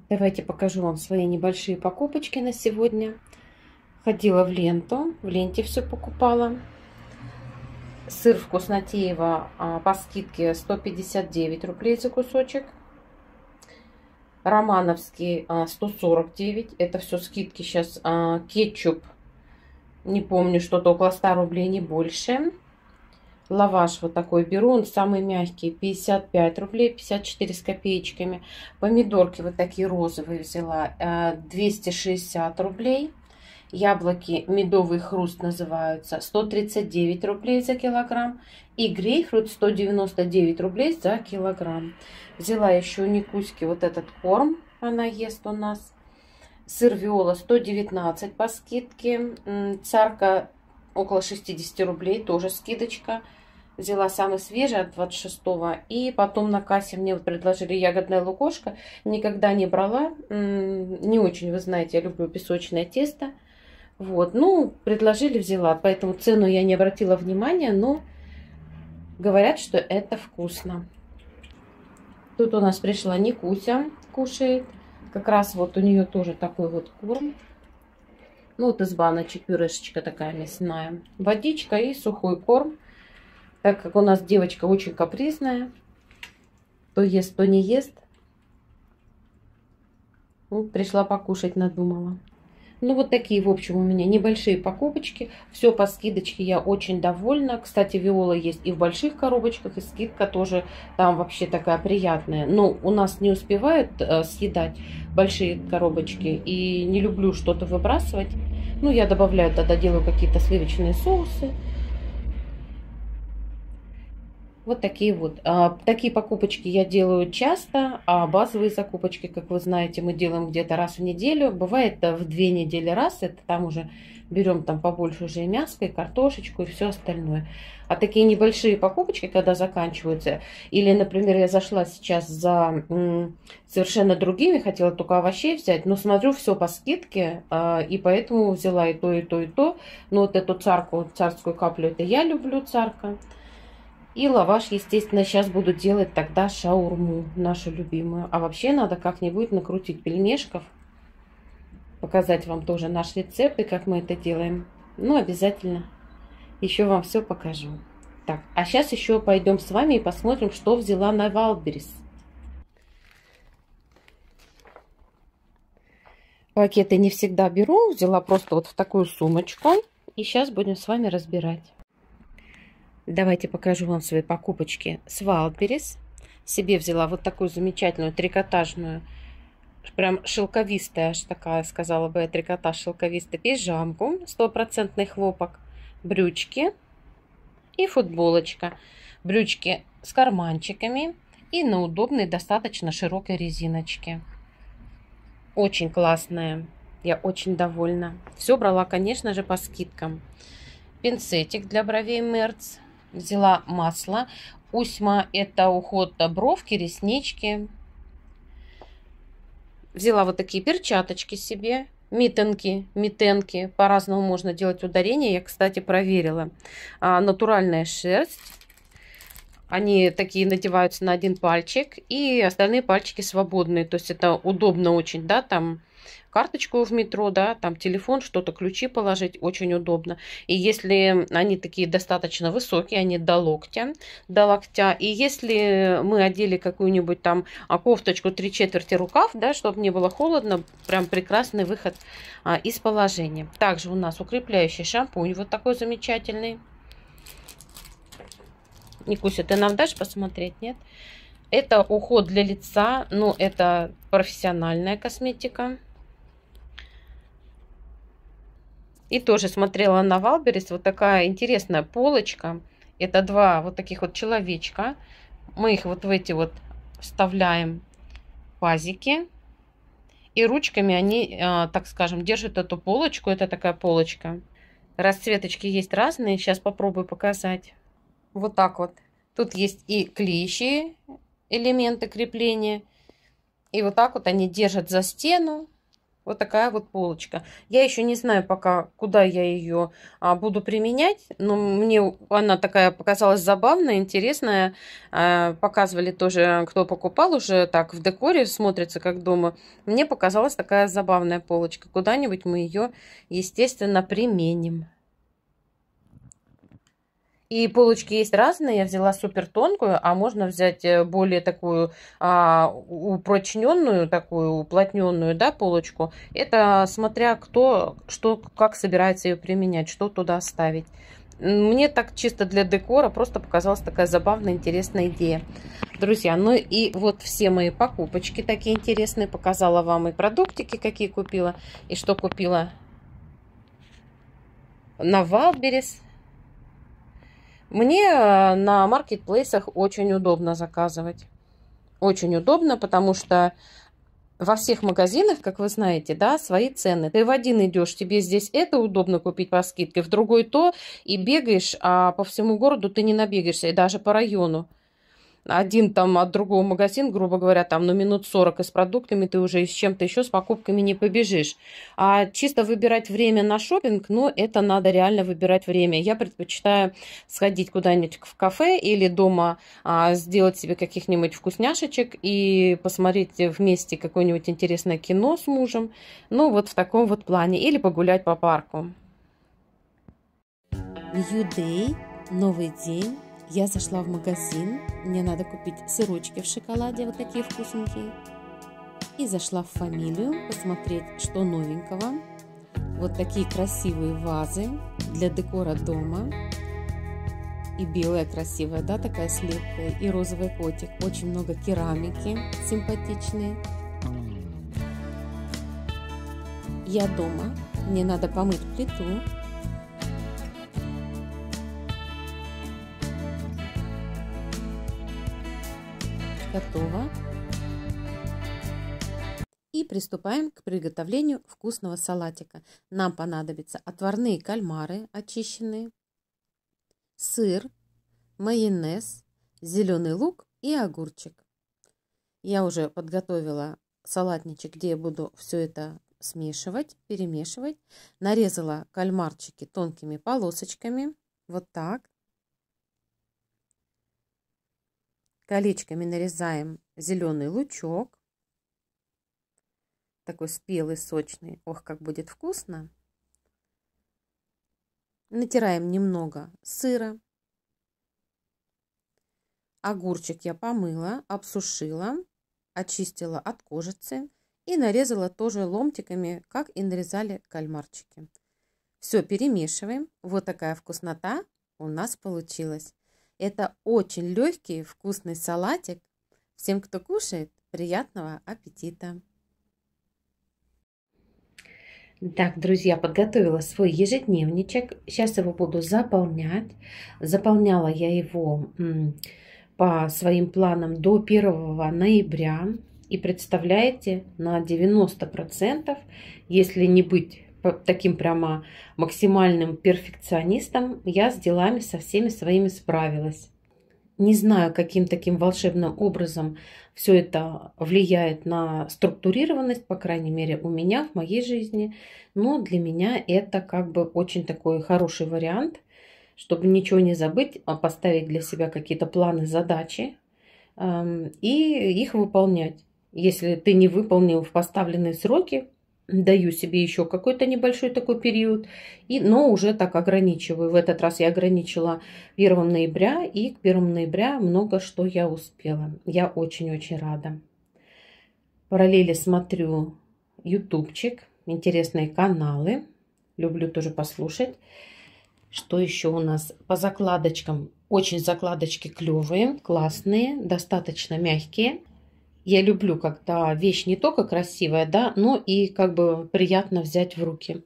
Давайте покажу вам свои небольшие покупочки на сегодня. Ходила в ленту, в ленте все покупала. Сыр Вкуснотеево по скидке 159 рублей за кусочек. Романовский 149. Это все скидки сейчас. Кетчуп, не помню, что-то около 100 рублей, не больше. Лаваш вот такой беру, он самый мягкий, 55 рублей, 54 с копеечками. Помидорки вот такие розовые взяла, 260 рублей. Яблоки медовый хруст называются, 139 рублей за килограмм. И грейпфрут 199 рублей за килограмм. Взяла еще у Никуськи вот этот корм, она ест у нас. Сыр Виола 119 по скидке. Царка около 60 рублей, тоже скидочка. Взяла самый свежий от 26-го. И потом на кассе мне предложили ягодное лукошко. Никогда не брала. Не очень, вы знаете, я люблю песочное тесто. Вот, ну, предложили, взяла. Поэтому цену я не обратила внимания, но говорят, что это вкусно. Тут у нас пришла Никуся, кушает. Как раз вот у нее тоже такой вот корм. Ну, вот из баночек пюрешечка такая мясная. Водичка и сухой корм. Так как у нас девочка очень капризная. То ест, то не ест. Ну, пришла покушать, надумала. Ну, вот такие, в общем, у меня небольшие покупочки. Все по скидочке, я очень довольна. Кстати, Виола есть и в больших коробочках, и скидка тоже там вообще такая приятная. Но у нас не успевают съедать большие коробочки. И не люблю что-то выбрасывать. Ну, я добавляю, тогда делаю какие-то сливочные соусы. Вот такие вот. Такие покупочки я делаю часто, а базовые закупочки, как вы знаете, мы делаем где-то раз в неделю. Бывает в 2 недели раз, это там уже берем там побольше уже и мяско, и картошечку, и все остальное. А такие небольшие покупочки, когда заканчиваются, или, например, я зашла сейчас за совершенно другими, хотела только овощей взять, но смотрю, все по скидке, и поэтому взяла и то, и то, и то. Но вот эту царскую каплю, это я люблю, царка. И лаваш, естественно, сейчас буду делать тогда шаурму, нашу любимую. А вообще надо как-нибудь накрутить пельмешков. Показать вам тоже наш рецепт и как мы это делаем. Ну, обязательно еще вам все покажу. Так, а сейчас еще пойдем с вами и посмотрим, что взяла на Wildberries. Пакеты не всегда беру, взяла просто вот в такую сумочку. И сейчас будем с вами разбирать. Давайте покажу вам свои покупочки с Wildberries. Себе взяла вот такую замечательную трикотажную, прям шелковистая, аж такая, сказала бы я, трикотаж шелковистая, пижамку, 100% хлопок, брючки и футболочка. Брючки с карманчиками и на удобной, достаточно широкой резиночке. Очень классная, я очень довольна. Все брала, конечно же, по скидкам. Пинцетик для бровей Мерц. Взяла масло. Усьма – это уход бровки, реснички. Взяла вот такие перчаточки себе. Митенки. По-разному можно делать ударение. Я, кстати, проверила. Натуральная шерсть. Они такие надеваются на один пальчик. И остальные пальчики свободные. То есть это удобно очень, да, там... Карточку в метро, да, там телефон, что-то, ключи положить, очень удобно. И если они такие достаточно высокие, они до локтя, и если мы одели какую-нибудь там кофточку 3/4 рукав, да, чтобы не было холодно, прям прекрасный выход из положения. Также у нас укрепляющий шампунь вот такой замечательный. Никуся, ты нам дашь посмотреть, нет? Это уход для лица, но это профессиональная косметика. И тоже смотрела на Wildberries, вот такая интересная полочка. Это два вот таких вот человечка. Мы их вот в эти вот вставляем пазики. И ручками они, так скажем, держат эту полочку. Это такая полочка. Расцветочки есть разные. Сейчас попробую показать. Вот так вот. Тут есть и клеящие элементы крепления. И вот так вот они держат за стену. Вот такая вот полочка. Я еще не знаю пока, куда я ее буду применять, но мне она такая показалась забавная, интересная. Показывали тоже, кто покупал уже так в декоре, смотрится как дома. Мне показалась такая забавная полочка. Куда-нибудь мы ее, естественно, применим. И полочки есть разные. Я взяла супер тонкую, а можно взять более такую упрочненную, такую уплотненную, да, полочку. Это смотря кто, что, как собирается ее применять, что туда ставить. Мне так чисто для декора просто показалась такая забавная, интересная идея. Друзья, ну и вот все мои покупочки такие интересные. Показала вам и продуктики, какие купила, и что купила на Wildberries. Мне на маркетплейсах очень удобно заказывать. Очень удобно, потому что во всех магазинах, как вы знаете, да, свои цены. Ты в один идешь, тебе здесь это удобно купить по скидке, в другой то, и бегаешь, а по всему городу ты не набегаешься, и даже по району. Один там от другого магазин, грубо говоря, там, ну, минут 40 и с продуктами ты уже и с чем-то еще, с покупками не побежишь. А чисто выбирать время на шопинг, ну, это надо реально выбирать время. Я предпочитаю сходить куда-нибудь в кафе или дома сделать себе каких-нибудь вкусняшечек и посмотреть вместе какое-нибудь интересное кино с мужем. Ну, вот в таком вот плане. Или погулять по парку. New Day, новый день. Я зашла в магазин, мне надо купить сырочки в шоколаде, вот такие вкусненькие. И зашла в Фамилию посмотреть, что новенького. Вот такие красивые вазы для декора дома. И белая красивая, да, такая с лепкой, и розовый котик. Очень много керамики симпатичной. Я дома, мне надо помыть плиту. Готово. И приступаем к приготовлению вкусного салатика. Нам понадобятся отварные кальмары очищенные, сыр, майонез, зеленый лук и огурчик. Я уже подготовила салатничек, где я буду все это смешивать, перемешивать. Нарезала кальмарчики тонкими полосочками. Вот так. Колечками нарезаем зеленый лучок. Такой спелый, сочный. Ох, как будет вкусно. Натираем немного сыра. Огурчик я помыла, обсушила, очистила от кожицы и нарезала тоже ломтиками, как и нарезали кальмарчики. Все перемешиваем. Вот такая вкуснота у нас получилась. Это очень легкий, вкусный салатик. Всем, кто кушает, приятного аппетита! Так, друзья, подготовила свой ежедневничек. Сейчас его буду заполнять. Заполняла я его по своим планам до 1 ноября. И представляете, на 90%, если не быть таким прямо максимальным перфекционистом, я с делами со всеми своими справилась. Не знаю, каким таким волшебным образом все это влияет на структурированность, по крайней мере, у меня, в моей жизни. Но для меня это как бы очень такой хороший вариант, чтобы ничего не забыть, а поставить для себя какие-то планы, задачи и их выполнять. Если ты не выполнил в поставленные сроки, даю себе еще какой-то небольшой такой период, но уже так ограничиваю. В этот раз я ограничила 1 ноября, и к 1 ноября много что я успела. Я очень-очень рада. В параллели смотрю ютубчик, интересные каналы. Люблю тоже послушать. Что еще у нас по закладочкам? Очень закладочки клевые, классные, достаточно мягкие. Я люблю, когда вещь не только красивая, да, но и как бы приятно взять в руки.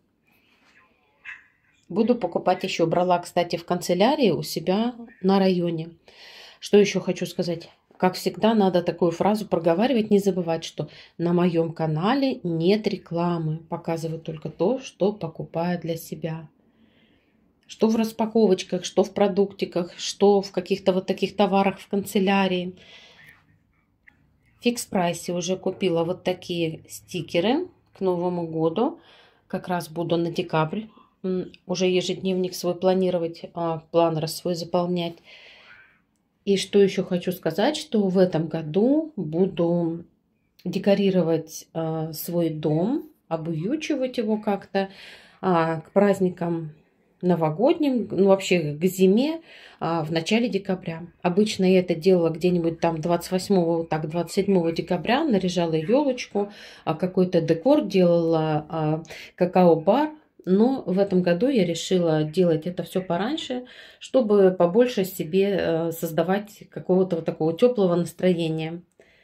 Буду покупать еще. Брала, кстати, в канцелярии у себя на районе. Что еще хочу сказать? Как всегда, надо такую фразу проговаривать, не забывать, что на моем канале нет рекламы. Показываю только то, что покупаю для себя. Что в распаковочках, что в продуктиках, что в каких-то вот таких товарах в канцелярии. В Фикс Прайсе уже купила вот такие стикеры. к Новому году. Как раз буду на декабрь уже ежедневник свой планировать, план свой заполнять. И что еще хочу сказать, что в этом году буду декорировать свой дом, обуючивать его как-то к праздникам новогодним, ну вообще к зиме в начале декабря. Обычно я это делала где-нибудь там 28, так 27 декабря, наряжала елочку, какой-то декор делала, какао-бар. Но в этом году я решила делать это все пораньше, чтобы побольше себе создавать какого-то вот такого теплого настроения.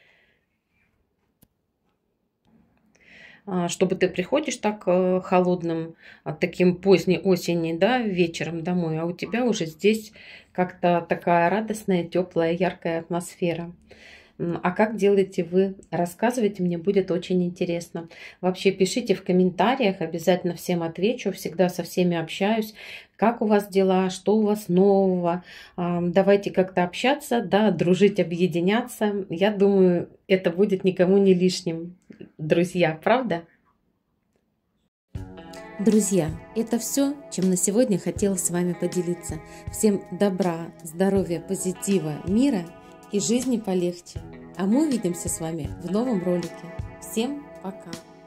Чтобы ты приходишь так холодным, таким поздней осени, да, вечером домой, а у тебя уже здесь как-то такая радостная, теплая, яркая атмосфера. А как делаете вы? Рассказывайте, мне будет очень интересно. Вообще пишите в комментариях, обязательно всем отвечу, всегда со всеми общаюсь. Как у вас дела, что у вас нового? Давайте как-то общаться, да, дружить, объединяться. Я думаю, это будет никому не лишним, друзья, правда? Друзья, это все, чем на сегодня хотела с вами поделиться. Всем добра, здоровья, позитива, мира и жизни полегче. А мы увидимся с вами в новом ролике. Всем пока!